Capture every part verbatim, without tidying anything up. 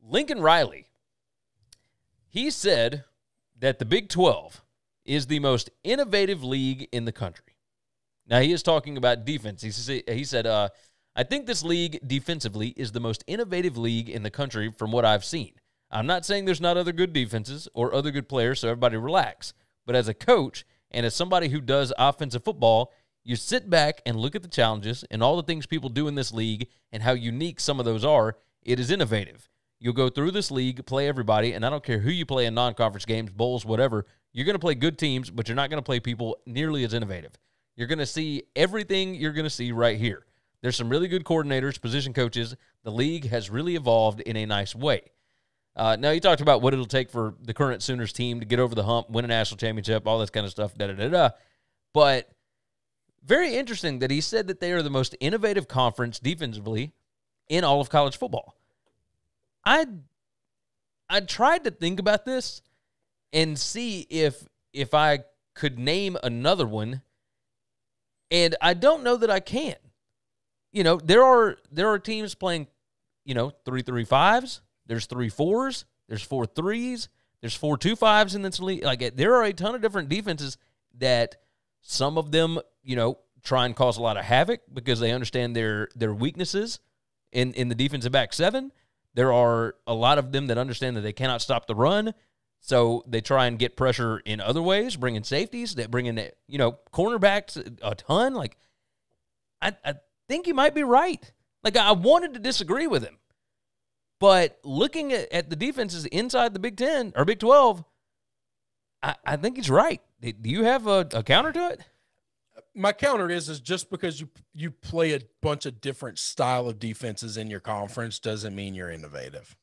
Lincoln Riley, he said that the Big twelve is the most innovative league in the country. Now, he is talking about defense. He said, he said uh, I think this league defensively is the most innovative league in the country from what I've seen. I'm not saying there's not other good defenses or other good players, so everybody relax. But as a coach and as somebody who does offensive football, you sit back and look at the challenges and all the things people do in this league and how unique some of those are. It is innovative. You'll go through this league, play everybody, and I don't care who you play in non-conference games, bowls, whatever. You're going to play good teams, but you're not going to play people nearly as innovative. You're going to see everything you're going to see right here. There's some really good coordinators, position coaches. The league has really evolved in a nice way. Uh, now, you talked about what it'll take for the current Sooners team to get over the hump, win a national championship, all this kind of stuff, da-da-da-da. But very interesting that he said that they are the most innovative conference defensively in all of college football. I I tried to think about this and see if if I could name another one, and I don't know that I can. You know, there are there are teams playing, you know, three three fives. There's three fours. There's four threes. There's four two fives in this league. Like, there are a ton of different defenses that some of them, you know, try and cause a lot of havoc because they understand their their weaknesses in in the defensive back seven. There are a lot of them that understand that they cannot stop the run, so they try and get pressure in other ways, bring in safeties, that bring in, you know, cornerbacks a ton. Like, I, I think you might be right. Like, I wanted to disagree with him, but looking at, at the defenses inside the Big Ten or Big twelve, I, I think he's right. Do you have a, a counter to it? My counter is, is just because you you play a bunch of different style of defenses in your conference doesn't mean you're innovative.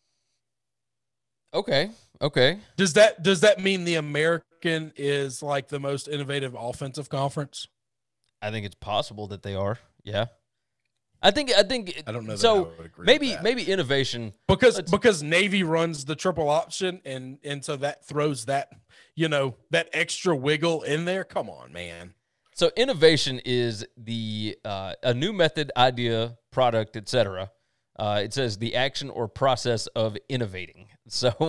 Okay. Okay. Does that does that mean the American is like the most innovative offensive conference? I think it's possible that they are. Yeah. I think I think I don't know. That so I would agree maybe with that. maybe innovation because because Navy runs the triple option and and so that throws that, you know, that extra wiggle in there. Come on, man. So innovation is the uh, a new method, idea, product, et cetera. Uh, it says the action or process of innovating. So,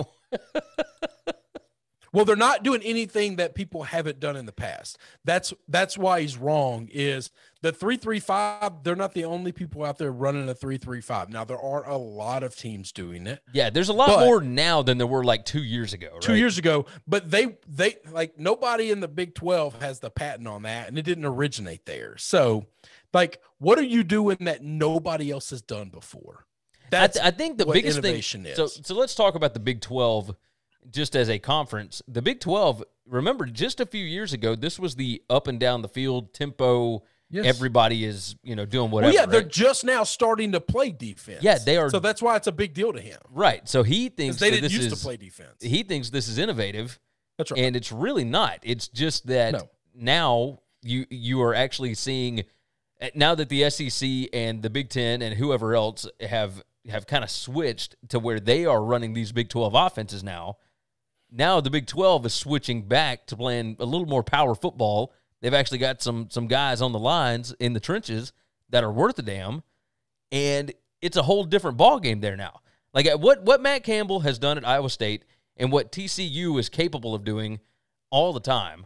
well, they're not doing anything that people haven't done in the past. That's that's why he's wrong. Is the three three five? They're not the only people out there running a three three five. Now there are a lot of teams doing it. Yeah, there's a lot but, more now than there were like two years ago. Right? Two years ago, but they they like nobody in the Big twelve has the patent on that, and it didn't originate there. So, like, what are you doing that nobody else has done before? That's I, th- I think the what biggest innovation thing. is. So, so let's talk about the Big twelve just as a conference. The Big twelve. Remember, just a few years ago, this was the up and down the field tempo. Yes. Everybody is, you know, doing whatever. Well, yeah, right? they're just now starting to play defense. Yeah, they are. So that's why it's a big deal to him. Right. So he thinks they that didn't this used is, to play defense. He thinks this is innovative. That's right. And it's really not. It's just that no. now you you are actually seeing, now that the S E C and the Big Ten and whoever else have have kind of switched to where they are running these Big twelve offenses now. Now the Big twelve is switching back to playing a little more power football. They've actually got some some guys on the lines in the trenches that are worth a damn, and it's a whole different ball game there now. Like what what Matt Campbell has done at Iowa State and what T C U is capable of doing all the time,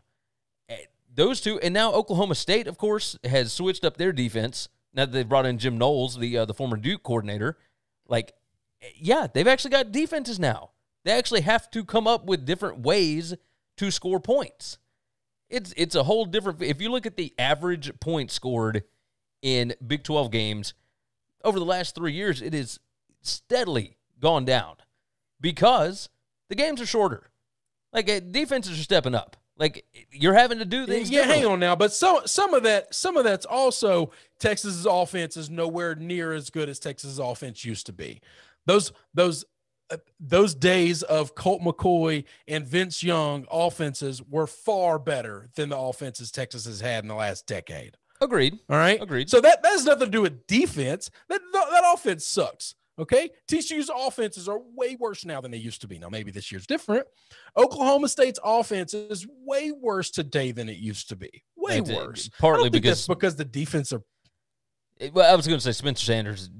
those two, and now Oklahoma State, of course, has switched up their defense now that they've brought in Jim Knowles, the uh, the former Duke coordinator. Like, yeah, they've actually got defenses now. They actually have to come up with different ways to score points. It's it's a whole different – if you look at the average points scored in Big twelve games over the last three years, it has steadily gone down because the games are shorter. Like, uh, defenses are stepping up. Like, you're having to do things Yeah, hang on now. But some, some of that some of that's also Texas's offense is nowhere near as good as Texas's offense used to be. Those those – Those days of Colt McCoy and Vince Young offenses were far better than the offenses Texas has had in the last decade. Agreed. All right. Agreed. So that, that has nothing to do with defense. That, that offense sucks. Okay. T C U's offenses are way worse now than they used to be. Now, maybe this year's different. Oklahoma State's offense is way worse today than it used to be. Way that's worse. Partly I don't think because that's because the defense are. Well, I was going to say Spencer Sanders just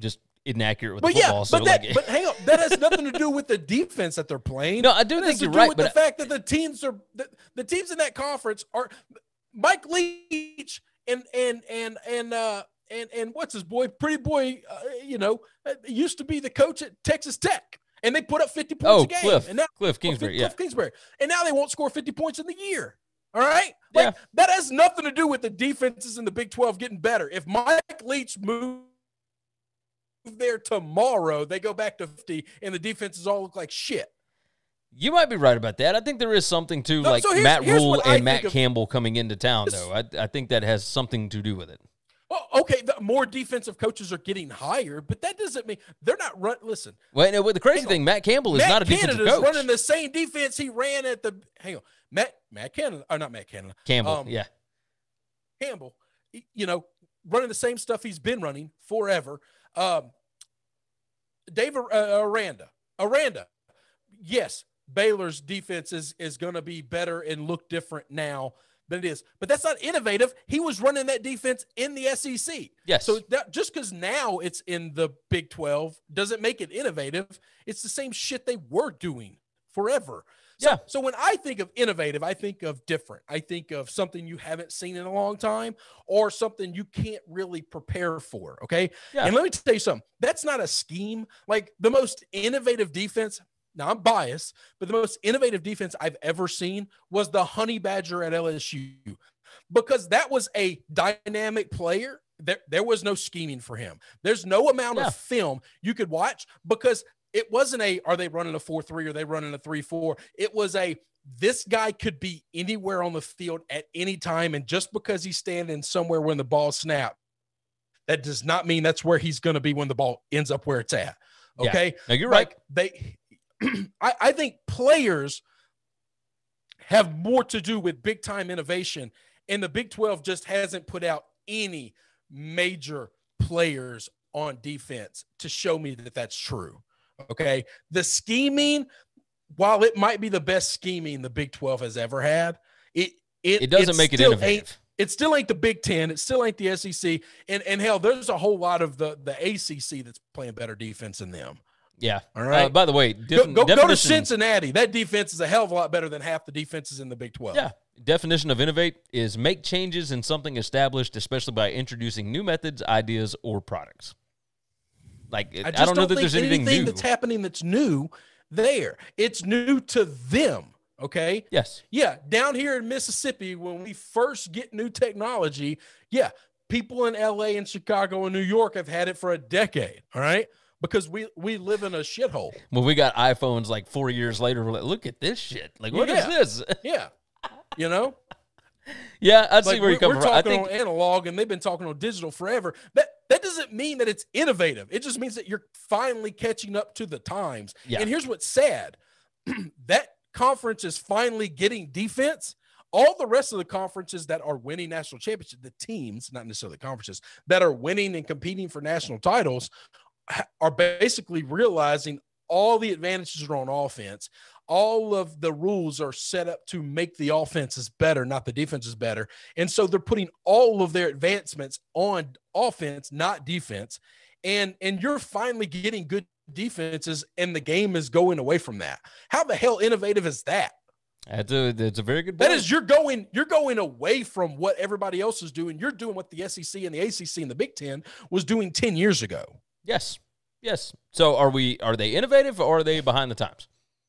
inaccurate with but football. yeah, so but, that, like, but hang on, that has nothing to do with the defense that they're playing. No, I do that think has you're to do right, with but the I, fact that the teams are the, the teams in that conference are Mike Leach and and and and uh and and what's his boy, pretty boy, uh, you know, used to be the coach at Texas Tech, and they put up fifty points oh, a game. Cliff, and now Cliff Kingsbury, Cliff yeah, Kingsbury, and now they won't score fifty points in the year. All right, like, yeah. that has nothing to do with the defenses in the Big twelve getting better. If Mike Leach moves there tomorrow, they go back to fifty, and the defenses all look like shit. You might be right about that. I think there is something to No, like so here's- Matt here's Rule what I and Matt think of- Campbell coming into town, though. I, I think that has something to do with it. Well, okay, the more defensive coaches are getting hired, but that doesn't mean they're not run. Listen, Well, no, the crazy Hang on. thing, Matt Campbell is Matt not a defensive Canada's coach. running the same defense he ran at the. Hang on, Matt Matt Canada, or not Matt Canada, Campbell, um, yeah. Campbell, you know, running the same stuff he's been running forever. Um, Dave uh, Aranda, Aranda, yes, Baylor's defense is is going to be better and look different now than it is, but that's not innovative. He was running that defense in the S E C. Yes. So that, just because now it's in the Big twelve doesn't make it innovative. It's the same shit they were doing forever. So, Yeah. so when I think of innovative, I think of different. I think of something you haven't seen in a long time or something you can't really prepare for. Okay. Yeah. And let me tell you something. That's not a scheme. Like the most innovative defense. Now I'm biased, but the most innovative defense I've ever seen was the Honey Badger at L S U, because that was a dynamic player. There, there was no scheming for him. There's no amount Yeah. of film you could watch, because it wasn't a, are they running a four three? Are they running a three four? It was a, this guy could be anywhere on the field at any time. And just because he's standing somewhere when the ball snapped, that does not mean that's where he's going to be when the ball ends up where it's at. Okay. Yeah. No, you're right. Like they, I, I think players have more to do with big time innovation, and the Big twelve just hasn't put out any major players on defense to show me that that's true. Okay. The scheming, while it might be the best scheming the Big twelve has ever had, it, it, It doesn't make it still innovative. ain't- It still ain't the Big Ten. It still ain't the S E C. And, and hell, there's a whole lot of the, the A C C that's playing better defense than them. Yeah. All right. Uh, by the way, Go, def- go, go to definition- Cincinnati. That defense is a hell of a lot better than half the defenses in the Big twelve. Yeah. Definition of innovate is make changes in something established, especially by introducing new methods, ideas, or products. Like, I, I, just don't know that think there's anything, anything new. that's happening that's new there. It's new to them. Okay. Yes. Yeah. Down here in Mississippi, when we first get new technology, yeah, people in L A and Chicago and New York have had it for a decade. All right. Because we, we live in a shithole. When we got iPhones like four years later, we're like, look at this shit. Like, what Yeah. is this? Yeah. You know? Yeah, I see Like, where you're we're, coming we're from. I talking think on analog, and they've been talking on digital forever. That that doesn't mean that it's innovative. It just means that you're finally catching up to the times. Yeah. And here's what's sad: that conference is finally getting defense. All the rest of the conferences that are winning national championships, the teams, not necessarily conferences, that are winning and competing for national titles, ha- are basically realizing all the advantages are on offense. All of the rules are set up to make the offenses better, not the defenses better. And so they're putting all of their advancements on offense, not defense. And, and you're finally getting good defenses, and the game is going away from that. How the hell innovative is that? that's a, that's a very good point. That is, you're going, you're going away from what everybody else is doing. You're doing what the S E C and the A C C and the Big Ten was doing ten years ago. Yes. Yes. So are we, are they innovative or are they behind the times?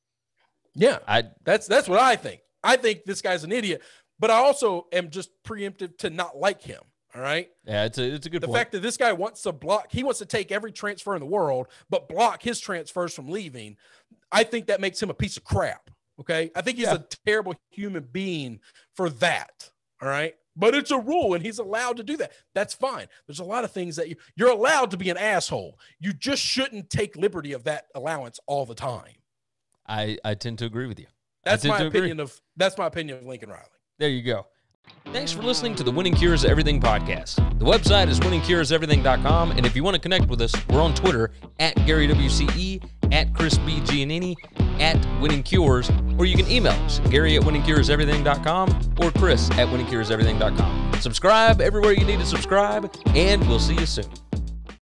Yeah. I, That's that's what I think. I think this guy's an idiot, but I also am just preemptive to not like him. All right. yeah, it's a, it's a good The point. fact that this guy wants to block, he wants to take every transfer in the world, but block his transfers from leaving. I think that makes him a piece of crap. Okay. I think he's Yeah. a terrible human being for that. All right. But it's a rule, and he's allowed to do that. That's fine. There's a lot of things that you, you're allowed to be an asshole. You just shouldn't take liberty of that allowance all the time. I, I tend to agree with you. I That's tend my to agree. opinion of that's my opinion of Lincoln Riley. There you go. Thanks for listening to the Winning Cures Everything podcast. The website is winning cures everything dot com, and if you want to connect with us, we're on Twitter at Gary W C E, at Chris B. Giannini, at Winning Cures, or you can email us, Gary at winning cures everything dot com or Chris at winning cures everything dot com. Subscribe everywhere you need to subscribe, and we'll see you soon.